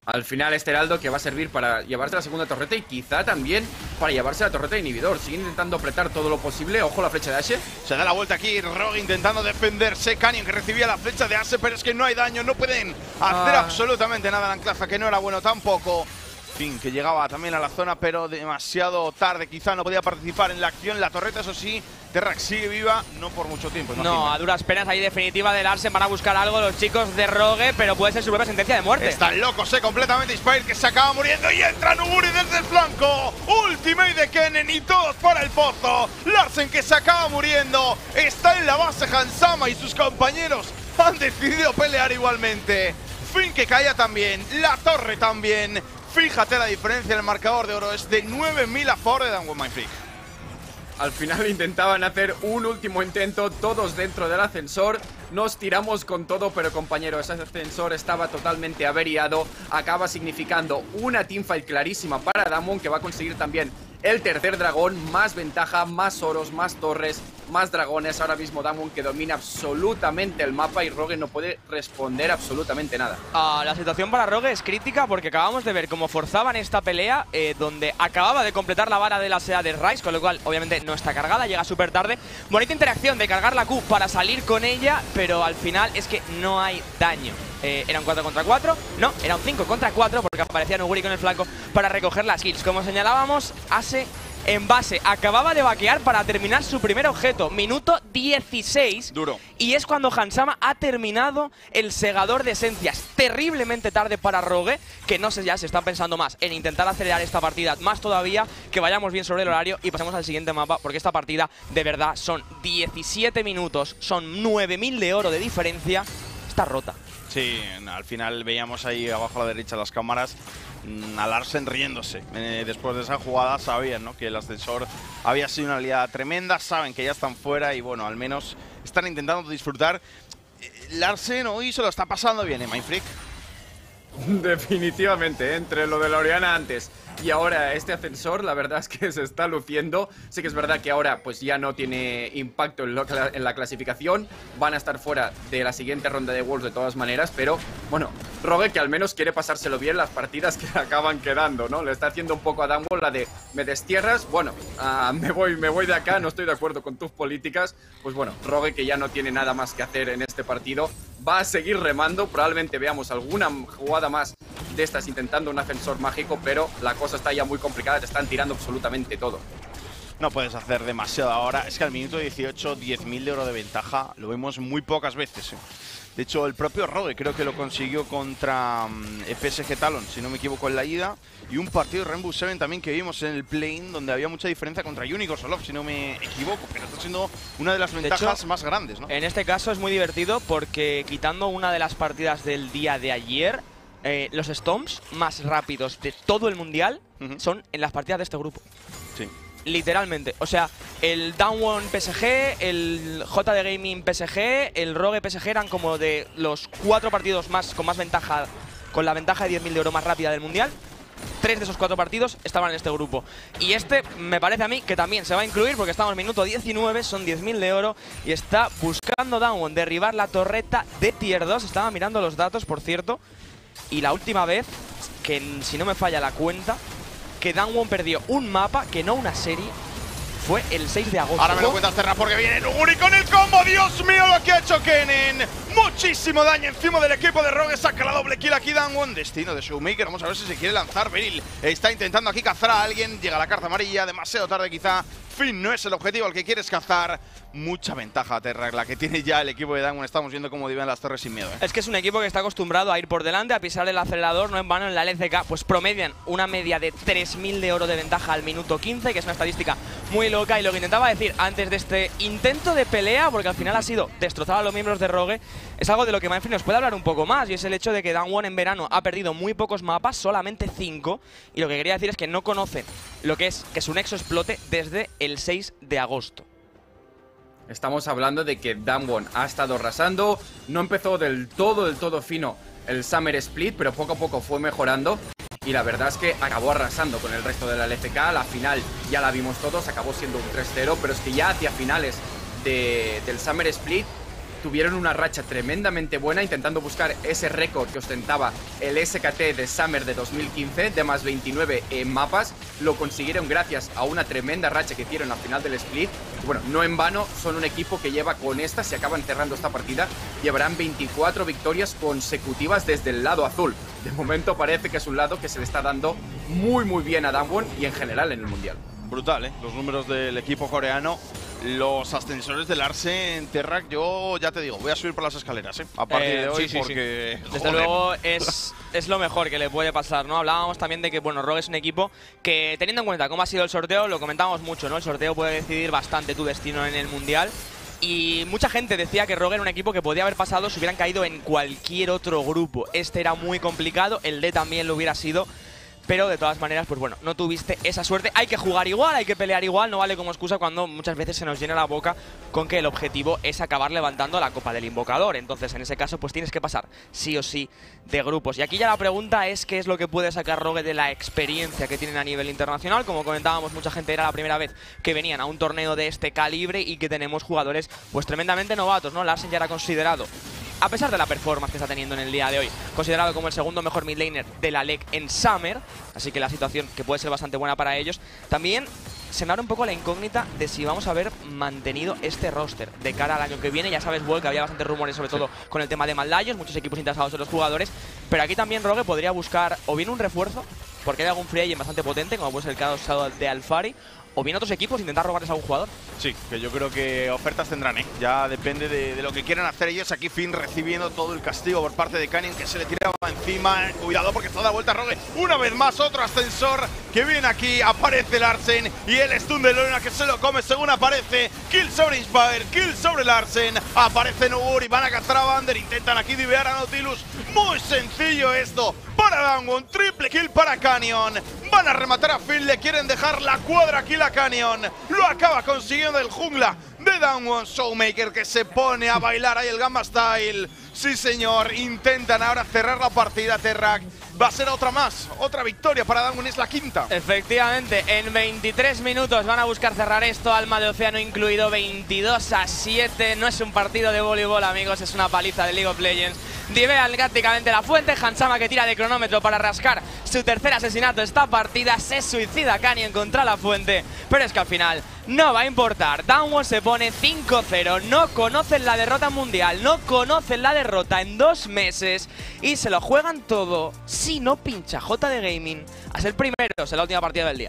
Al final este heraldo que va a servir para llevarse la segunda torreta y quizá también para llevarse la torreta de inhibidor. Sigue intentando apretar todo lo posible. Ojo la flecha de Ashe. Se da la vuelta aquí, Rogue intentando defenderse. Canyon que recibía la flecha de Ashe, pero es que no hay daño, no pueden hacer Ah. absolutamente nada. El anclaje que no era bueno tampoco. Fin, que llegaba también a la zona, pero demasiado tarde. Quizá no podía participar en la acción. La torreta, eso sí, Terrax sigue viva, no por mucho tiempo. No, imagino. a duras penas ahí definitiva de Larsen. Van a buscar algo los chicos de Rogue, pero puede ser su propia sentencia de muerte. Están locos, eh, completamente. Inspire que se acaba muriendo y entra Nuguri desde el flanco. Ultimate de Kennen y todos para el pozo. Larsen que se acaba muriendo. Está en la base Hansama y sus compañeros han decidido pelear igualmente. Fin que caía también, la torre también. Fíjate la diferencia en el marcador de oro, es de nueve mil a favor de Damwon Mindfreak. Al final intentaban hacer un último intento, todos dentro del ascensor. Nos tiramos con todo, pero compañero, ese ascensor estaba totalmente averiado. Acaba significando una teamfight clarísima para Damwon, que va a conseguir también el tercer dragón. Más ventaja, más oros, más torres, más dragones. Ahora mismo Damwon que domina absolutamente el mapa y Rogue no puede responder absolutamente nada. Ah, la situación para Rogue es crítica porque acabamos de ver cómo forzaban esta pelea, eh, donde acababa de completar la vara de la SEA de Ryze, con lo cual obviamente no está cargada, llega súper tarde. Bonita interacción de cargar la Q para salir con ella, pero al final es que no hay daño. Eh, era un cuatro contra cuatro, no, era un cinco contra cuatro porque aparecía Nuguri con el flanco para recoger las kills. Como señalábamos, Ashe en base acababa de vaquear para terminar su primer objeto, minuto dieciséis. Duro. Y es cuando Hansama ha terminado el segador de esencias. Terriblemente tarde para Rogue, que no sé ya, se están pensando más en intentar acelerar esta partida, más todavía, que vayamos bien sobre el horario y pasemos al siguiente mapa, porque esta partida de verdad son diecisiete minutos, son nueve mil de oro de diferencia. Está rota. Sí, al final veíamos ahí abajo a la derecha las cámaras a Larsen riéndose. Eh, después de esa jugada sabían, ¿no?, que el ascensor había sido una aliada tremenda, saben que ya están fuera y bueno, al menos están intentando disfrutar. Eh, Larsen hoy se lo está pasando bien, ¿eh, Mindfreak? Definitivamente, entre lo de la Oriana antes y ahora este ascensor, la verdad es que se está luciendo. Sí que es verdad que ahora pues ya no tiene impacto en, lo, en la clasificación. Van a estar fuera de la siguiente ronda de Worlds de todas maneras. Pero bueno, Rogue que al menos quiere pasárselo bien las partidas que acaban quedando, ¿no? Le está haciendo un poco a Damwon la de me destierras, bueno, uh, me voy me voy de acá, no estoy de acuerdo con tus políticas. Pues bueno, Rogue que ya no tiene nada más que hacer en este partido, va a seguir remando. Probablemente veamos alguna jugada más de estas intentando un ascensor mágico, pero la cosa está ya muy complicada, te están tirando absolutamente todo. No puedes hacer demasiado ahora. Es que al minuto dieciocho, diez mil de oro de ventaja lo vemos muy pocas veces, ¿eh? De hecho, el propio Rogue creo que lo consiguió contra um, P S G Talon, si no me equivoco, en la ida. Y un partido de Rainbow Seven también que vimos en el play-in, donde había mucha diferencia contra Unicorn Solov, si no me equivoco. Pero está siendo una de las ventajas de hecho, más grandes, ¿no? En este caso es muy divertido porque quitando una de las partidas del día de ayer, eh, los Stomps más rápidos de todo el mundial uh-huh. son en las partidas de este grupo. Sí. Literalmente, o sea, el Damwon P S G, el J D Gaming P S G, el Rogue P S G eran como de los cuatro partidos más con más ventaja, con la ventaja de diez mil de oro más rápida del mundial. Tres de esos cuatro partidos estaban en este grupo. Y este me parece a mí que también se va a incluir porque estamos en minuto diecinueve, son diez mil de oro y está buscando Damwon derribar la torreta de tier dos. Estaba mirando los datos, por cierto, y la última vez, que si no me falla la cuenta, que Damwon perdió un mapa, que no una serie, fue el seis de agosto. Ahora me lo cuentas, Terra, porque viene Nuguri con el combo. ¡Dios mío lo que ha hecho Kennen! Muchísimo daño encima del equipo de Rogue. Saca la doble kill aquí Damwon. Destino de Showmaker. Vamos a ver si se quiere lanzar. Beryl está intentando aquí cazar a alguien. Llega la carta amarilla. Demasiado tarde quizá. Fin, no es el objetivo al que quieres cazar. Mucha ventaja, Terra, la que tiene ya el equipo de Damwon. Estamos viendo cómo viven las torres sin miedo, ¿eh? Es que es un equipo que está acostumbrado a ir por delante, a pisar el acelerador. No en vano en la L C K pues promedian una media de tres mil de oro de ventaja al minuto quince, que es una estadística muy loca. Y lo que intentaba decir antes de este intento de pelea, porque al final ha sido destrozar a los miembros de Rogue, es algo de lo que Mindfreak nos puede hablar un poco más, y es el hecho de que Damwon en verano ha perdido muy pocos mapas, solamente cinco, y lo que quería decir es que no conocen lo que es que su nexo explote desde el seis de agosto. Estamos hablando de que Damwon ha estado arrasando, no empezó del todo, del todo fino el Summer Split, pero poco a poco fue mejorando. Y la verdad es que acabó arrasando con el resto de la L C K. La final ya la vimos todos, acabó siendo un tres cero, pero es que ya hacia finales de, del Summer Split tuvieron una racha tremendamente buena intentando buscar ese récord que ostentaba el S K T de Summer de dos mil quince de más veintinueve en mapas. Lo consiguieron gracias a una tremenda racha que hicieron al final del split. Y bueno, no en vano, son un equipo que lleva con esta, si acaban cerrando esta partida, llevarán veinticuatro victorias consecutivas desde el lado azul. De momento parece que es un lado que se le está dando muy muy bien a Damwon y en general en el mundial. Brutal, ¿eh? Los números del equipo coreano. Los ascensores del Arce en Terrac, yo ya te digo, voy a subir por las escaleras, ¿eh? A partir Eh, de hoy, sí, sí, porque… sí. Desde joder. luego es, es lo mejor que le puede pasar, ¿no? Hablábamos también de que, bueno, Rogue es un equipo que, teniendo en cuenta cómo ha sido el sorteo, lo comentábamos mucho, ¿no? El sorteo puede decidir bastante tu destino en el Mundial. Y mucha gente decía que Rogue era un equipo que podía haber pasado si hubieran caído en cualquier otro grupo. Este era muy complicado, el D también lo hubiera sido. Pero de todas maneras, pues bueno, no tuviste esa suerte. Hay que jugar igual, hay que pelear igual, no vale como excusa cuando muchas veces se nos llena la boca con que el objetivo es acabar levantando la Copa del Invocador. Entonces, en ese caso, pues tienes que pasar sí o sí de grupos. Y aquí ya la pregunta es qué es lo que puede sacar Rogue de la experiencia que tienen a nivel internacional. Como comentábamos, mucha gente era la primera vez que venían a un torneo de este calibre y que tenemos jugadores pues tremendamente novatos, ¿no? Larsen ya era considerado, a pesar de la performance que está teniendo en el día de hoy, considerado como el segundo mejor mid laner de la L E C en Summer, así que la situación que puede ser bastante buena para ellos. También se me abre un poco la incógnita de si vamos a haber mantenido este roster de cara al año que viene. Ya sabes, Wall, que había bastantes rumores, sobre todo con el tema de Mallayos, muchos equipos interesados en los jugadores, pero aquí también Rogue podría buscar o bien un refuerzo, porque hay algún free agent bastante potente, como puede ser el caso de Alphari, o bien otros equipos intentar robarles a un jugador. Sí, que yo creo que ofertas tendrán, ¿eh? Ya depende de, de lo que quieran hacer ellos. Aquí Finn recibiendo todo el castigo por parte de Canyon, que se le tiraba encima. Cuidado porque está de vuelta Rogue. Una vez más, otro ascensor que viene aquí. Aparece Larsen y el stun de Lorena que se lo come según aparece. Kill sobre Inspire, kill sobre Larsen. Aparece Nugur y van a cazar a Vander. Intentan aquí divear a Nautilus. Muy sencillo esto para Damwon. Triple kill para Canyon. Van a rematar a Finn, le quieren dejar la cuadra kill a Canyon. Lo acaba consiguiendo el jungla de Damwon. Showmaker que se pone a bailar ahí el Gamma Style. Sí señor, intentan ahora cerrar la partida. Terrac va a ser otra más, otra victoria para Damwon, es la quinta. Efectivamente, en veintitrés minutos van a buscar cerrar esto, Alma de Océano incluido, veintidós a siete. No es un partido de voleibol, amigos, es una paliza de League of Legends. Divean prácticamente la fuente, Hansama que tira de cronómetro para rascar su tercer asesinato esta partida. Se suicida Canyon contra la fuente, pero es que al final no va a importar. Damwon se pone cinco cero, no conocen la derrota mundial, no conocen la derrota en dos meses y se lo juegan todo si no pincha J D Gaming a ser primeros en la última partida del día.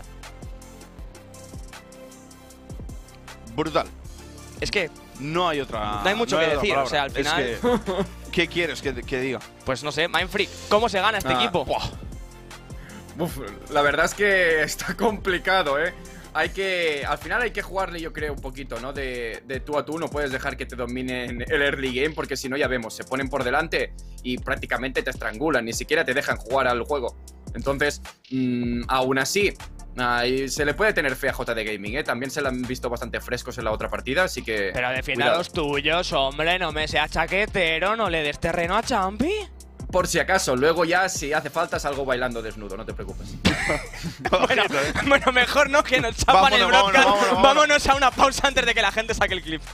Brutal. Es que no hay otra. no hay mucho no hay que otra decir, palabra. o sea, al final… Es que, ¿qué quieres que, que diga? Pues no sé, Mindfreak, ¿cómo se gana este Ah, equipo? buah. Uf, la verdad es que está complicado, ¿eh? Hay que… Al final hay que jugarle, yo creo, un poquito, ¿no? De, de tú a tú, no puedes dejar que te dominen el early game, porque si no, ya vemos, se ponen por delante y prácticamente te estrangulan, ni siquiera te dejan jugar al juego. Entonces, mmm, aún así… Ahí se le puede tener fe a J D Gaming, ¿eh? También se la han visto bastante frescos en la otra partida, así que… Pero defienda a los tuyos, hombre, no me sea chaquetero, no le des terreno a Champi. Por si acaso, luego ya si hace falta salgo bailando desnudo, no te preocupes. bueno, bueno, mejor no, que nos chapan Vámonos, el broadcast. vámonos, vámonos, vámonos. Vámonos a una pausa antes de que la gente saque el clip.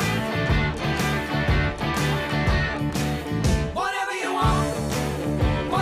Whatever you want,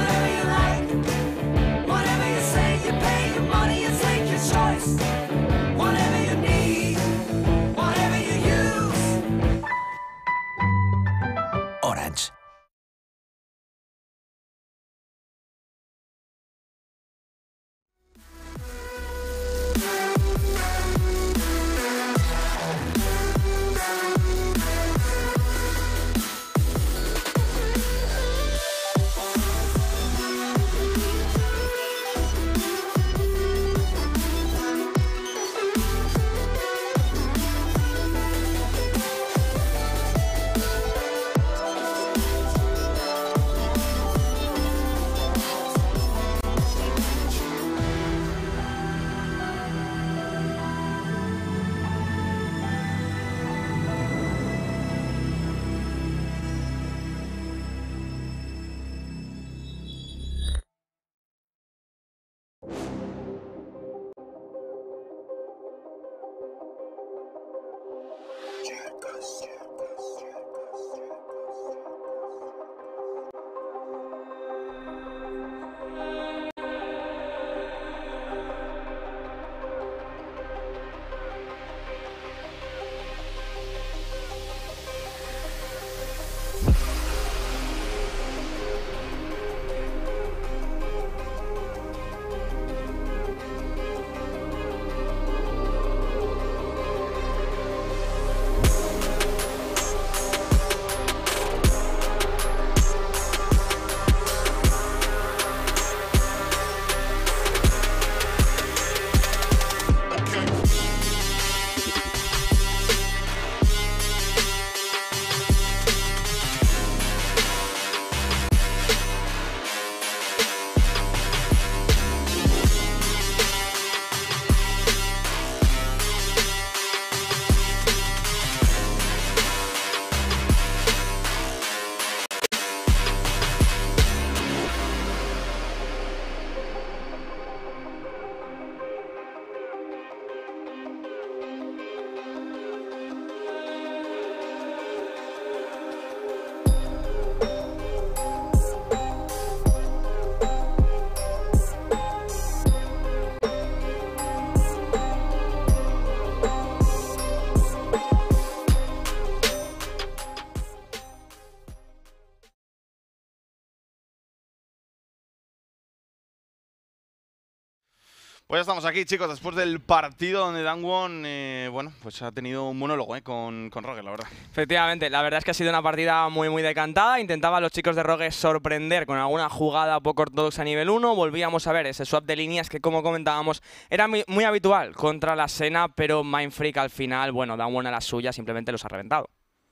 Pues ya estamos aquí, chicos, después del partido donde Damwon, eh, bueno, pues ha tenido un monólogo eh, con, con Rogue, la verdad. Efectivamente, la verdad es que ha sido una partida muy muy decantada. Intentaban los chicos de Rogue sorprender con alguna jugada poco ortodoxa a nivel uno. Volvíamos a ver ese swap de líneas que, como comentábamos, era muy, muy habitual contra la Senna, pero Mindfreak al final, bueno, Damwon a la suya, simplemente los ha reventado.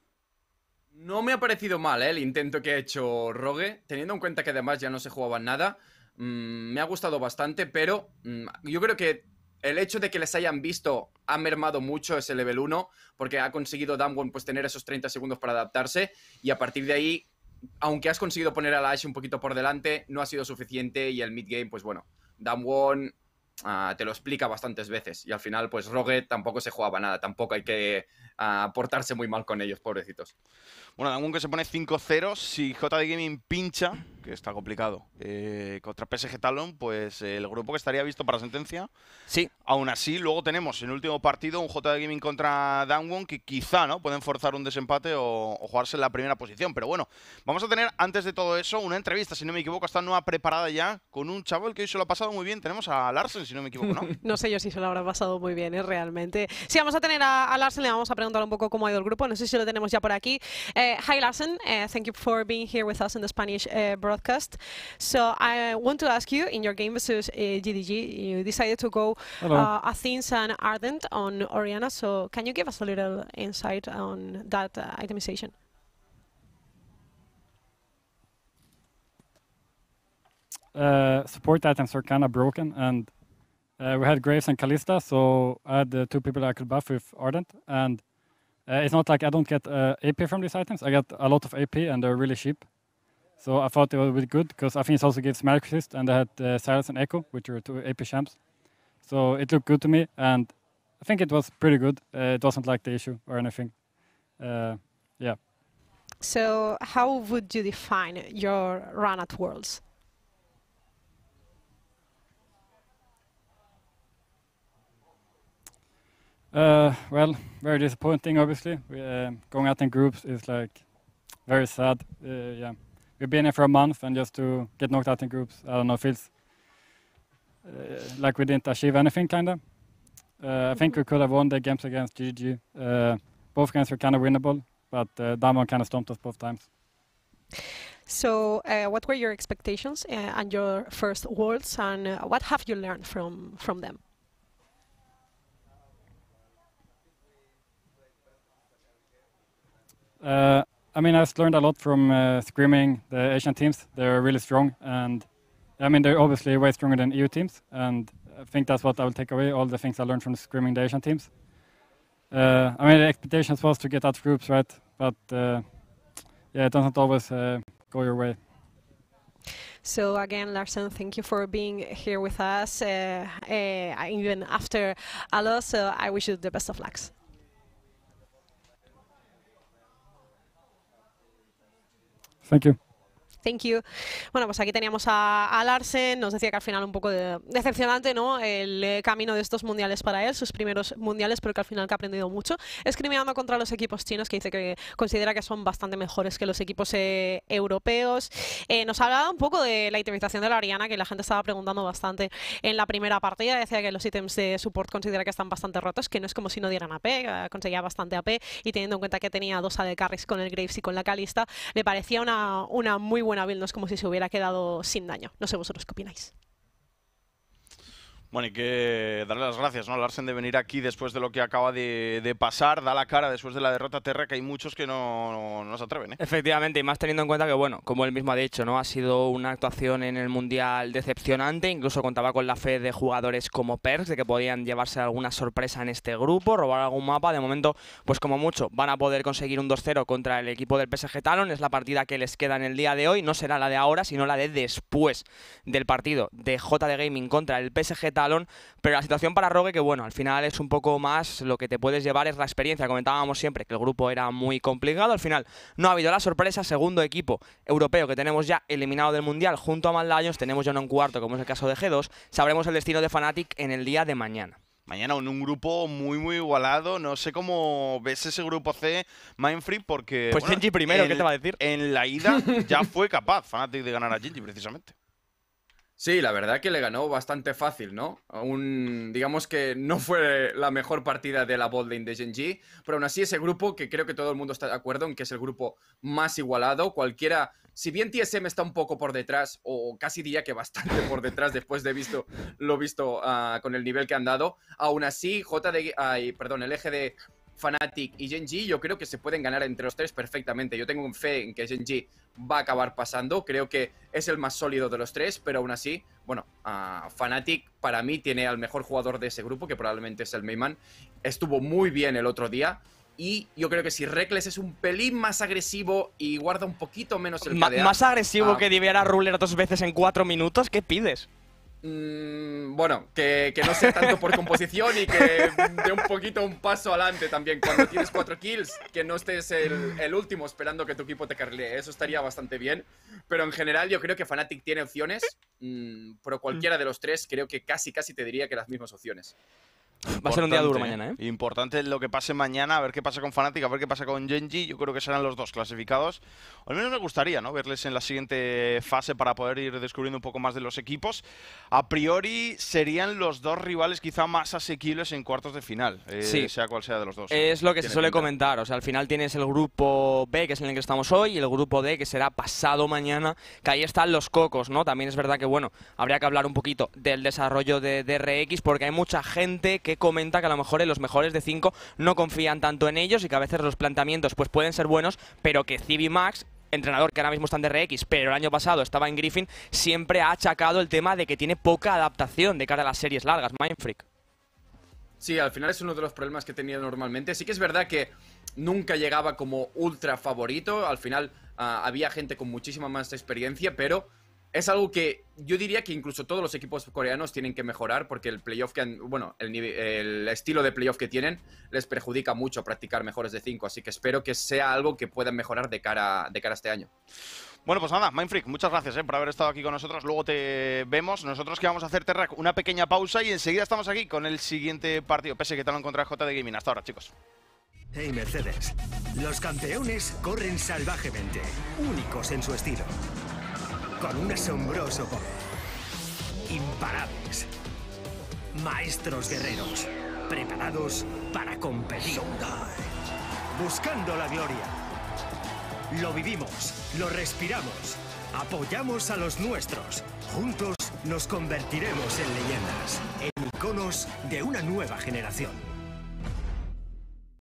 No me ha parecido mal ¿eh? el intento que ha hecho Rogue, teniendo en cuenta que además ya no se jugaba nada. Mm, me ha gustado bastante, pero mm, yo creo que el hecho de que les hayan visto ha mermado mucho ese level uno, porque ha conseguido Damwon pues tener esos treinta segundos para adaptarse, y a partir de ahí, aunque has conseguido poner a la Ashe un poquito por delante, no ha sido suficiente, y el mid-game, pues bueno, Damwon uh, te lo explica bastantes veces, y al final pues Rogue tampoco se jugaba nada, tampoco hay que uh, portarse muy mal con ellos, pobrecitos. Bueno, Damwon que se pone cinco cero, si J D Gaming pincha, que está complicado, eh, contra P S G Talon, pues eh, el grupo que estaría visto para sentencia. Sí. Aún así, luego tenemos en el último partido un J D Gaming contra Damwon que quizá no pueden forzar un desempate o, o jugarse en la primera posición. Pero bueno, vamos a tener antes de todo eso una entrevista, si no me equivoco, está nueva preparada ya con un chaval que hoy se lo ha pasado muy bien. Tenemos a Larsen, si no me equivoco, ¿no? No sé yo si se lo habrá pasado muy bien, ¿eh? Realmente. Sí, vamos a tener a, a Larsen, le vamos a preguntar un poco cómo ha ido el grupo. No sé si lo tenemos ya por aquí. Uh, hi Larsen, uh, thank you for being here with us in the Spanish uh, broadcast. So I want to ask you, in your game versus uh, G D G, you decided to go uh, Athens and Ardent on Orianna. So can you give us a little insight on that uh, itemization? Uh, support items are kind of broken, and uh, we had Graves and Kalista, so I had uh, two people I could buff with Ardent, and uh, it's not like I don't get uh, A P from these items. I get a lot of A P, and they're really cheap. So I thought it would be good, because Athens also gives Magic Resist, and they had uh, Silence and Echo, which are two A P champs. So it looked good to me, and I think it was pretty good. Uh, it wasn't like the issue or anything. Uh, yeah. So how would you define your run at Worlds? Uh, well, very disappointing, obviously. We, uh, going out in groups is like very sad. Uh, yeah, we've been here for a month, and just to get knocked out in groups, I don't know, feels uh, like we didn't achieve anything, kind of. Uh, I think we could have won the games against G G. Uh, both games were kind of winnable, but uh, Damwon kind of stomped us both times. So, uh, what were your expectations uh, and your first Worlds, and uh, what have you learned from from them? Uh, I mean, I've learned a lot from uh, scrimming the Asian teams. They're really strong, and I mean, they're obviously way stronger than E U teams, and I think that's what I will take away, all the things I learned from scrimming the Asian teams. Uh, I mean, the expectations was to get out of groups, right? But uh, yeah, it doesn't always uh, go your way. So again, Larsen, thank you for being here with us, uh, uh, even after a loss. So I wish you the best of luck. Thank you. Thank you. Bueno, pues aquí teníamos a, a Larsen, nos decía que al final un poco de, decepcionante, ¿no? El eh, camino de estos mundiales para él, sus primeros mundiales, pero que al final que ha aprendido mucho. Escribiendo contra los equipos chinos, que dice que considera que son bastante mejores que los equipos eh, europeos. Eh, nos ha hablado un poco de la itemización de la Oriana, que la gente estaba preguntando bastante en la primera partida. Decía que los ítems de support considera que están bastante rotos, que no es como si no dieran A P, eh, conseguía bastante A P, y teniendo en cuenta que tenía dos A D carries con el Graves y con la Kalista, le parecía una, una muy buena build, no es como si se hubiera quedado sin daño. No sé vosotros qué opináis. Bueno, y que darle las gracias, ¿no? A Larsen de venir aquí después de lo que acaba de, de pasar, da la cara después de la derrota Terra, que hay muchos que no, no, no se atreven, ¿eh? Efectivamente, y más teniendo en cuenta que, bueno, como él mismo ha dicho, ¿no? Ha sido una actuación en el Mundial decepcionante, incluso contaba con la fe de jugadores como Perks, de que podían llevarse alguna sorpresa en este grupo, robar algún mapa. De momento, pues como mucho, van a poder conseguir un dos cero contra el equipo del P S G Talon. Es la partida que les queda en el día de hoy, no será la de ahora, sino la de después del partido de J D Gaming contra el P S G Talon. Pero la situación para Rogue, que bueno, al final es un poco más lo que te puedes llevar es la experiencia. Comentábamos siempre que el grupo era muy complicado, al final no ha habido la sorpresa. Segundo equipo europeo que tenemos ya eliminado del Mundial junto a Mad Lions, tenemos ya un cuarto como es el caso de G dos. Sabremos el destino de Fnatic en el día de mañana. Mañana en un grupo muy muy igualado. No sé cómo ves ese grupo C, Mindfreak, porque... Pues bueno, Genji primero, en, ¿qué te va a decir? En la ida ya fue capaz Fnatic de ganar a Genji, precisamente. Sí, la verdad que le ganó bastante fácil, ¿no? Un, digamos que no fue la mejor partida de la botlane de Genji, pero aún así ese grupo, que creo que todo el mundo está de acuerdo en que es el grupo más igualado, cualquiera, si bien T S M está un poco por detrás, o casi diría que bastante por detrás después de visto lo visto uh, con el nivel que han dado, aún así J D, ay, perdón, el eje de Fnatic y Genji, yo creo que se pueden ganar entre los tres perfectamente. Yo tengo fe en que Genji va a acabar pasando. Creo que es el más sólido de los tres, pero aún así, bueno, uh, Fnatic para mí tiene al mejor jugador de ese grupo, que probablemente es el Meiman. Estuvo muy bien el otro día. Y yo creo que si Reckless es un pelín más agresivo y guarda un poquito menos el K D A... ¿Más agresivo uh, que diviera Ruler dos veces en cuatro minutos? ¿Qué pides? Mm, bueno, que, que no sea tanto por composición y que dé un poquito un paso adelante también. Cuando tienes cuatro kills, que no estés el, el último esperando que tu equipo te carrile. Eso estaría bastante bien. Pero en general yo creo que Fnatic tiene opciones. Mm, pero cualquiera de los tres creo que casi casi te diría que las mismas opciones. Va a ser un día duro mañana, ¿eh? Importante lo que pase mañana, a ver qué pasa con Fnatic, a ver qué pasa con Genji. Yo creo que serán los dos clasificados. O al menos me gustaría, ¿no?, verles en la siguiente fase para poder ir descubriendo un poco más de los equipos. A priori serían los dos rivales quizá más asequibles en cuartos de final, eh, sí. sea cual sea de los dos. Es lo que se suele pinta. comentar. O sea, al final tienes el grupo B, que es en el que estamos hoy, y el grupo D, que será pasado mañana, que ahí están los cocos, ¿no? También es verdad que, bueno, habría que hablar un poquito del desarrollo de D R X, porque hay mucha gente que comenta que a lo mejor en los mejores de cinco no confían tanto en ellos y que a veces los planteamientos pues pueden ser buenos, pero que Civimax, entrenador que ahora mismo está en D R X, pero el año pasado estaba en Griffin, siempre ha achacado el tema de que tiene poca adaptación de cara a las series largas. Mindfreak. Sí, al final es uno de los problemas que tenía normalmente. Sí que es verdad que nunca llegaba como ultra favorito. Al final uh, había gente con muchísima más experiencia, pero es algo que yo diría que incluso todos los equipos coreanos tienen que mejorar, porque el playoff que han, bueno, el, el estilo de playoff que tienen les perjudica mucho practicar mejores de cinco, así que espero que sea algo que puedan mejorar de cara, de cara a este año. Bueno, pues nada, Mindfreak, muchas gracias eh, por haber estado aquí con nosotros. Luego te vemos. Nosotros que vamos a hacer, Terra, una pequeña pausa y enseguida estamos aquí con el siguiente partido. P S G Talon contra J D Gaming. Hasta ahora, chicos. Hey Mercedes, los campeones corren salvajemente, únicos en su estilo, con un asombroso poder. Imparables. Maestros guerreros, preparados para competir. Buscando la gloria. Lo vivimos, lo respiramos. Apoyamos a los nuestros. Juntos nos convertiremos en leyendas, en iconos de una nueva generación.